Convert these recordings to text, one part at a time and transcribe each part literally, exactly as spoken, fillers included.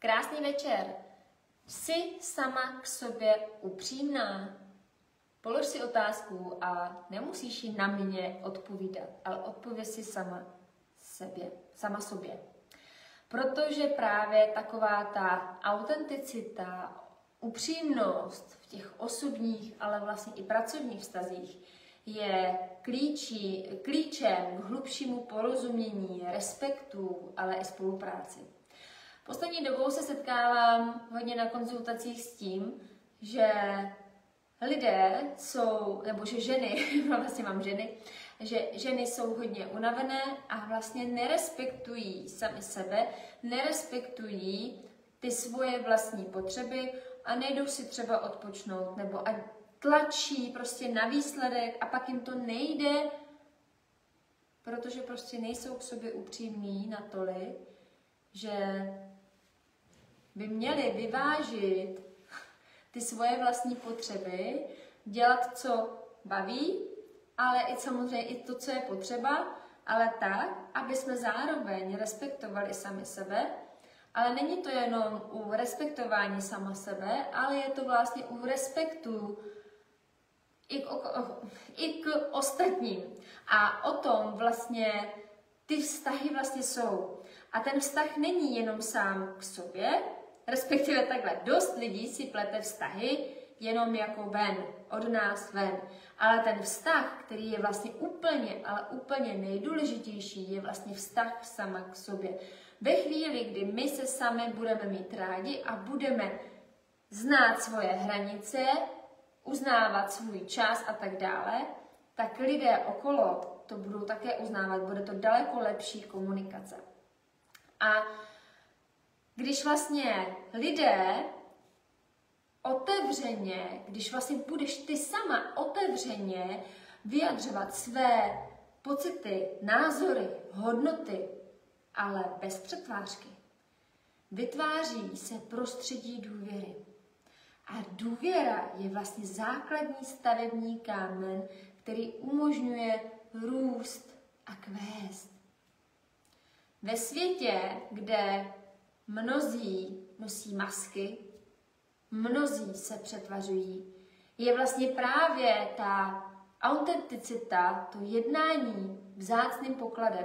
Krásný večer. Jsi sama k sobě upřímná? Polož si otázku a nemusíš ji na mě odpovídat, ale odpověď si sama sebě, sama sobě. Protože právě taková ta autenticita, upřímnost v těch osobních, ale vlastně i pracovních vztazích je klíčí, klíčem k hlubšímu porozumění, respektu, ale i spolupráci. Poslední dobou se setkávám hodně na konzultacích s tím, že lidé jsou, nebo že ženy, vlastně mám ženy, že ženy jsou hodně unavené a vlastně nerespektují sami sebe, nerespektují ty svoje vlastní potřeby a nejdou si třeba odpočnout, nebo a tlačí prostě na výsledek a pak jim to nejde, protože prostě nejsou k sobě upřímní natolik, že by měli vyvážit ty svoje vlastní potřeby, dělat, co baví, ale i samozřejmě i to, co je potřeba, ale tak, aby jsme zároveň respektovali sami sebe, ale není to jenom u respektování sama sebe, ale je to vlastně u respektu i k, i k ostatním. A o tom vlastně ty vztahy vlastně jsou. A ten vztah není jenom sám k sobě, respektive takhle, dost lidí si plete vztahy jenom jako ven, od nás ven. Ale ten vztah, který je vlastně úplně, ale úplně nejdůležitější, je vlastně vztah sama k sobě. Ve chvíli, kdy my se sami budeme mít rádi a budeme znát svoje hranice, uznávat svůj čas a tak dále, tak lidé okolo to budou také uznávat, bude to daleko lepší komunikace. A když vlastně lidé otevřeně, když vlastně budeš ty sama otevřeně vyjadřovat své pocity, názory, hodnoty, ale bez přetvářky, vytváří se prostředí důvěry. A důvěra je vlastně základní stavební kámen, který umožňuje růst a kvést. Ve světě, kde mnozí nosí masky, mnozí se přetvařují, je vlastně právě ta autenticita, to jednání vzácným pokladem.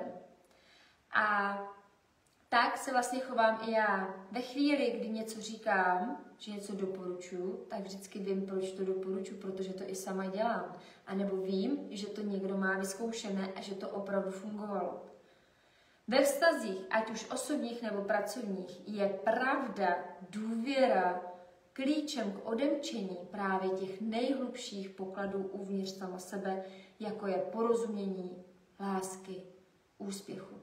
A tak se vlastně chovám i já. Ve chvíli, kdy něco říkám, že něco doporučuji, tak vždycky vím, proč to doporučuji, protože to i sama dělám. A nebo vím, že to někdo má vyzkoušené a že to opravdu fungovalo. Ve vztazích, ať už osobních nebo pracovních, je pravda, důvěra klíčem k odemčení právě těch nejhlubších pokladů uvnitř sama sebe, jako je porozumění, lásky, úspěchu.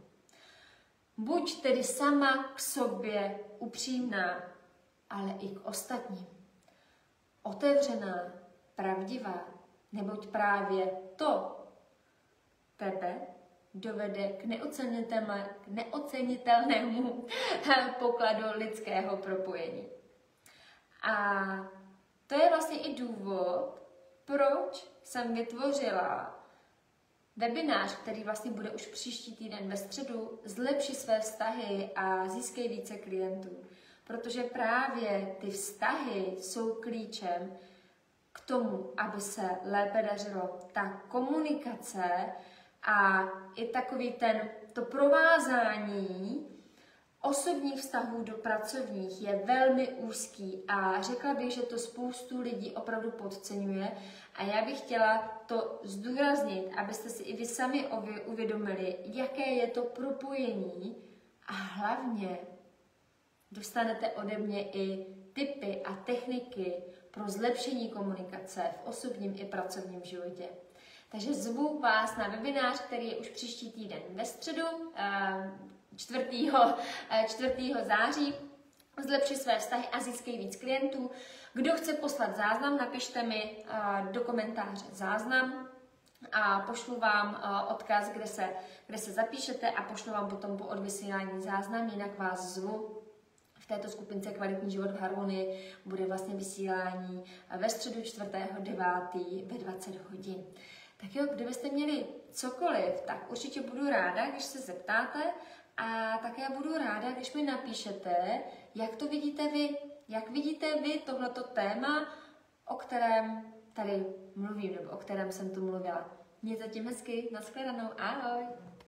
Buď tedy sama k sobě upřímná, ale i k ostatním. Otevřená, pravdivá, neboť právě to tebe dovede k neocenitelnému pokladu lidského propojení. A to je vlastně i důvod, proč jsem vytvořila webinář, který vlastně bude už příští týden ve středu, Zlepši své vztahy a získej více klientů. Protože právě ty vztahy jsou klíčem k tomu, aby se lépe dařilo. Ta komunikace a i takový ten, to provázání osobních vztahů do pracovních je velmi úzký a řekla bych, že to spoustu lidí opravdu podceňuje a já bych chtěla to zdůraznit, abyste si i vy sami uvědomili, jaké je to propojení a hlavně dostanete ode mě i tipy a techniky pro zlepšení komunikace v osobním i pracovním životě. Takže zvu vás na webinář, který je už příští týden ve středu, čtvrtého září. Zlepši své vztahy a získej víc klientů. Kdo chce poslat záznam, napište mi do komentáře záznam a pošlu vám odkaz, kde se, kde se zapíšete a pošlu vám potom po odvysílání záznam, jinak vás zvu. V této skupince Kvalitní život v harmonii bude vlastně vysílání ve středu čtvrtého devátého ve dvacet hodin. Tak jo, kdybyste měli cokoliv, tak určitě budu ráda, když se zeptáte A také budu ráda, když mi napíšete, jak to vidíte vy. Jak vidíte vy tohleto téma, o kterém tady mluvím, nebo o kterém jsem tu mluvila. Mějte tím hezky, nashledanou, ahoj!